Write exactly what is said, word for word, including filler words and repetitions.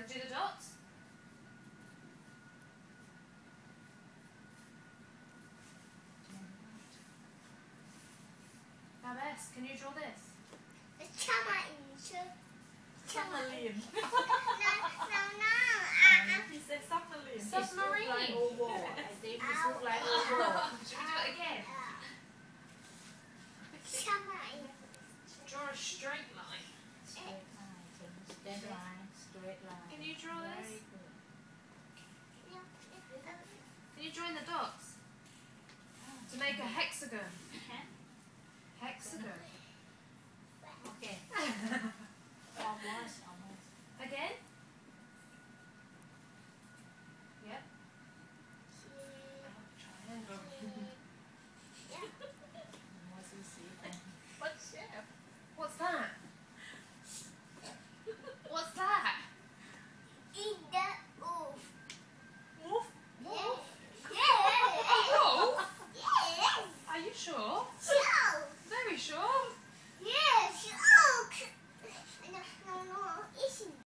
to do the dots? Now, Bess, can you draw this? Submarine. No, no, no. He said submarine. Submarine. It looks like oval. I think it looks like oval. Should we do it again? Submarine. Draw a straight line. Straight line. Straight line. Straight line. Can you draw Very this? good. Can you join the dots to make a hexagon? Hexagon. Okay. Almost, almost. Again? Yep. Triangle. Almost easy. What shape? What's that? What's that? Eat the wolf. Wolf? Yes. Wolf? Yes. Are you sure? No. Very sure.